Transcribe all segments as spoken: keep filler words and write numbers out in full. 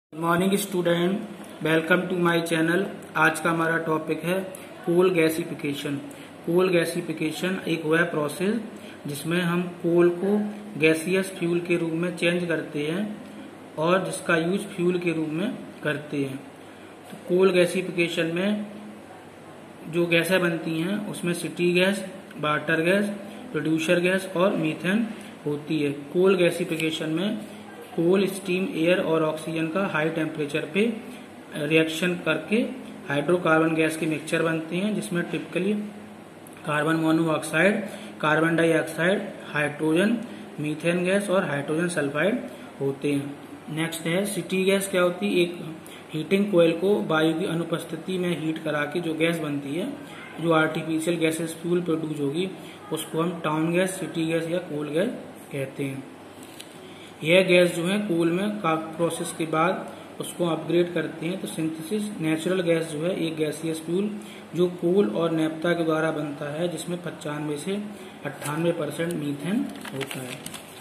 Morning student, welcome to my channel. आज का हमारा टॉपिक है कोल गैसिफिकेशन। कोल गैसिफिकेशन एक वह प्रोसेस जिसमें हम कोल को गैसियस फ्यूल के रूप में चेंज करते हैं और जिसका यूज फ्यूल के रूप में करते हैं। तो कोल गैसिफिकेशन में जो गैसें बनती हैं उसमें city gas, water gas, producer gas और मीथेन होती है। कोल गैसिफिकेशन में कोल, स्टीम, एयर और ऑक्सीजन का हाई टेम्परेचर पे रिएक्शन करके हाइड्रोकार्बन गैस के मिक्सचर बनते हैं, जिसमें typically carbon monoxide, carbon dioxide, hydrogen, methane gas और हाइड्रोजन सल्फाइड होते हैं। नेक्स्ट है सिटी गैस। क्या होती है? एक हीटिंग कोयल को वायु की अनुपस्थिति में हीट करा के जो गैस बनती है, जो आर्टिफिशियल गैसेस फ्यूल प्रोड्यूस होगी, उसको हम टाउन गैस, सिटी गैस या कोल गैस कहते हैं। यह गैस जो है कोल में काफी प्रोसेस के बाद उसको अपग्रेड करते हैं। तो सिंथेसिस नेचुरल गैस जो है एक गैसियस फ्यूल जो कोल और नेप्था के द्वारा बनता है, जिसमें पचानवे से अट्ठानवे परसेंट मीथेन होता है।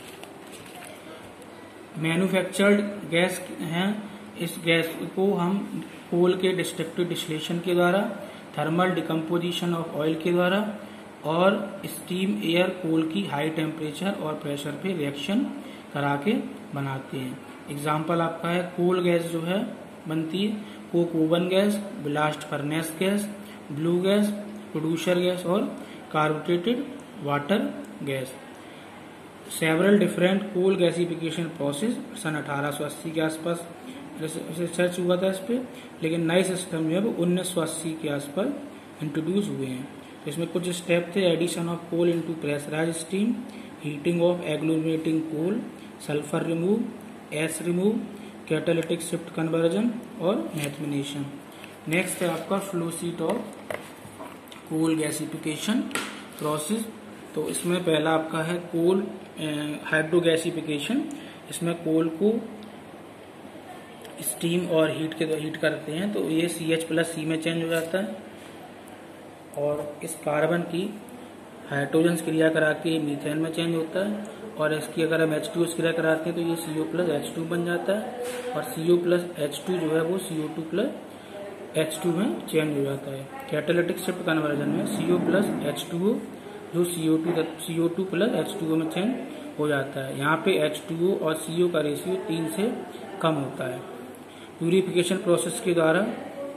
मैन्युफैक्चर्ड गैस है। इस गैस को हम कोल के डिस्ट्रक्टिव डिस्टिलेशन के द्वारा, थर्मल डिकम्पोजिशन ऑफ ऑयल के द्वारा और स्टीम, एयर, कोल की हाई टेम्परेचर और प्रेशर पे रिएक्शन करा के बनाते हैं। एग्जाम्पल आपका है कोल गैस जो है बनती है coke oven gas, blast furnace gas, blue gas, producer gas और carburetted water gas. Several different coal gasification process सन अठारह सौ अस्सी के आसपास रिसर्च हुआ था इस पे, लेकिन नए सिस्टम जो है वो उन्नीस सौ अस्सी के आसपास इंट्रोड्यूस हुए हैं। इसमें कुछ स्टेप थे: addition of coal into pressurised steam, heating of agglomerating coal, sulphur remove, S remove, catalytic shift conversion और मैथमिनेशन। नेक्स्ट है आपका flow sheet of coal gasification process. तो इसमें पहला आपका है कोल हाइड्रो गैसिफिकेशन। इसमें कोल को स्टीम और हीट के हीट करते हैं, तो ये सी एच प्लस सी में चेंज हो जाता है और इस कार्बन की हाइड्रोजन क्रिया करा के मीथेन में चेंज होता है, और इसकी अगर हम एच टू एस क्रिया कराते हैं तो ये C O plus H two बन जाता है, और C O plus H two जो है वो C O two plus H two में चेंज हो जाता है। कैटालिटिक शिफ्ट कन्वर्जन में C O plus H two O जो C O two C O two plus H two O में चेंज हो जाता है। यहाँ पे एच टू ओ और सी ओ का रेशियो तीन से कम होता है। प्यूरिफिकेशन प्रोसेस के द्वारा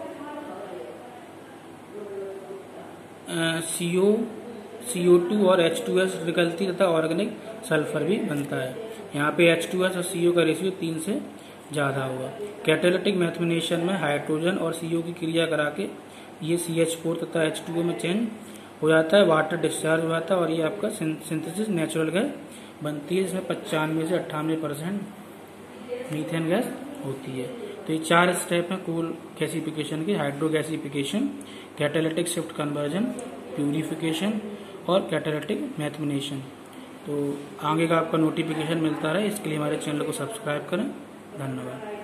C O C O two और एच टू एस निकलती तथा ऑर्गेनिक सल्फर भी बनता है। यहाँ पे एच टू एस और सी ओ का रेशियो तीन से ज्यादा होगा। कैटालिटिक मैथमिनेशन में हाइड्रोजन और सी ओ की क्रिया करा के ये सी एच फोर तथा एच टू ओ में चेंज हो जाता है, वाटर डिस्चार्ज हो जाता है और ये आपका सिंथेसिस नेचुरल गैस बनती है, जिसमें पचानवे से अट्ठानवे परसेंट मीथेन गैस होती है। तो ये चार स्टेप है कोल गैसिफिकेशन के: hydro gasification, catalytic shift conversion, purification और कैटालिटिक मैथमिनेशन। तो आगे का आपका नोटिफिकेशन मिलता रहे, इसके लिए हमारे चैनल को सब्सक्राइब करें। धन्यवाद।